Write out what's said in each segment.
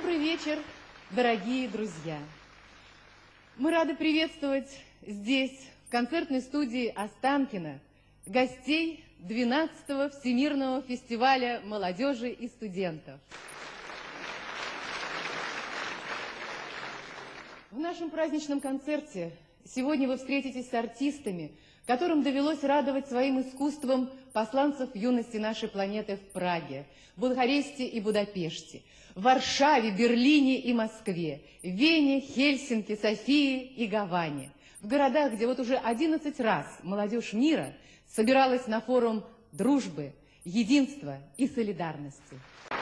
Добрый вечер, дорогие друзья! Мы рады приветствовать здесь, в концертной студии Останкино, гостей 12-го Всемирного фестиваля молодежи и студентов. В нашем праздничном концерте сегодня вы встретитесь с артистами, которым довелось радовать своим искусством посланцев юности нашей планеты в Праге, Бухаресте и Будапеште, в Варшаве, Берлине и Москве, Вене, Хельсинки, Софии и Гаване. В городах, где вот уже 11 раз молодежь мира собиралась на форум дружбы, единства и солидарности.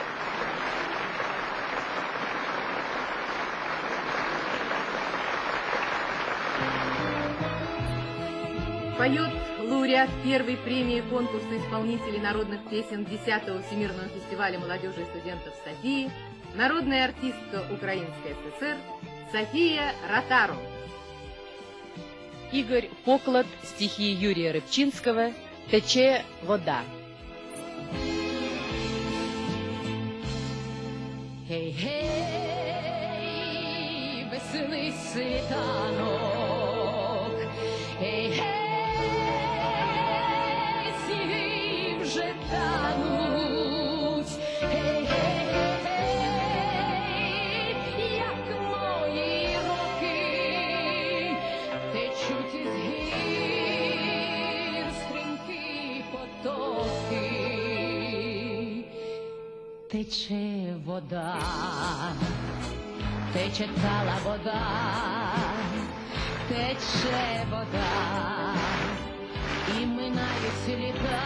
Поет лауреат первой премии конкурса исполнителей народных песен 10-го Всемирного фестиваля молодежи и студентов Софии, народная артистка Украинской ССР София Ротару. Игорь Поклад, стихи Юрия Рибчинского «Тече вода». Гей-гей, веселий світанок, гей-гей, вже тануть, гей-гей, як мої роки, течуть із гір стрімкі потоки, тече вода, тече тала вода, тече вода, і минають літа.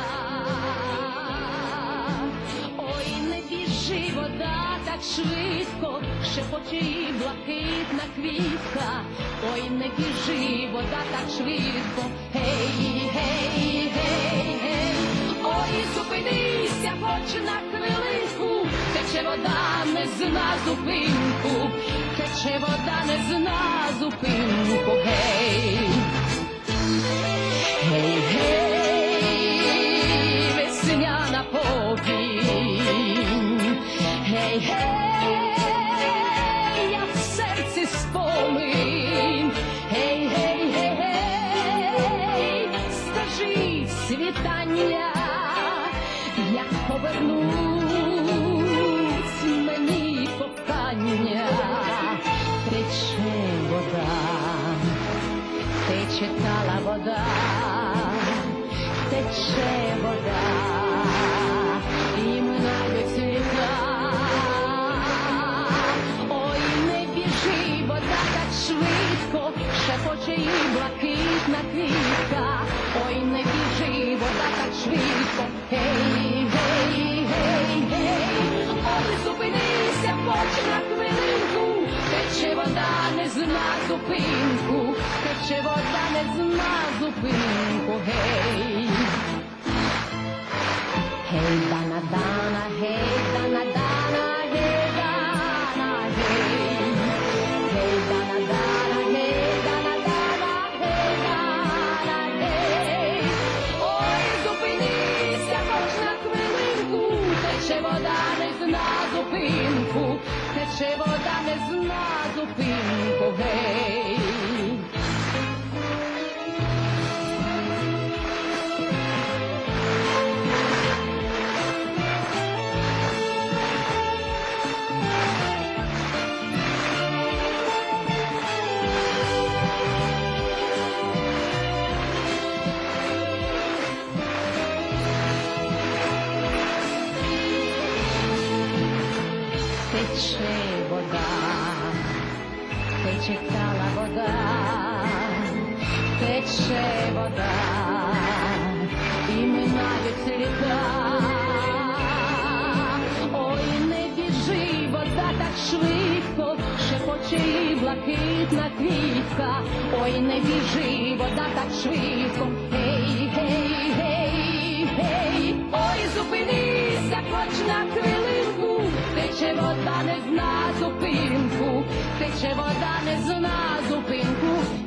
Ой, не біжи, вода, так швидко, шепоче і блакитна квітка. Ой, не біжи, вода, так швидко, гей, гей, гей, гей. Ой, зупинися, хоч на хвилинку, тече вода, не зна зупинку, тече вода, не зна зупинку, гей. Гей, гей, весняна повінь, гей, гей, як в серці спомин, гей, гей, гей, гей, скажи світання, як повернуть мені кохання, тече вода, тече тала вода, тече вода, і минають літа. Ой, не біжи, вода, так швидко, шепоче і блакитна квітка. Ой, не біжи, вода, так швидко, гей, гей, гей, гей. Ой, зупинися, хоч на хвилинку, тече вода, не зна зупинку, тече вода, не зна зупинку, гей. Гей, дана, дана, гей, дана, дана, гей, дана, гей. Гей, дана, дана, гей, дана, дана, гей, дана, гей. Ой, зупинися, хоч на хвилинку, тече вода, не зна зупинку, тече вода, не зна зупинку, гей. Тече вода, тече тала вода, тече вода, і минають літа. Ой, не біжи, вода, так швидко, шепоче і блакитна квітка. Ой, не біжи, вода, так швидко, гей, гей, гей, гей. Ой, зупинися, хоч на хвилинку, тече вода, не зна зупинку, тече вода, не зна зупинку,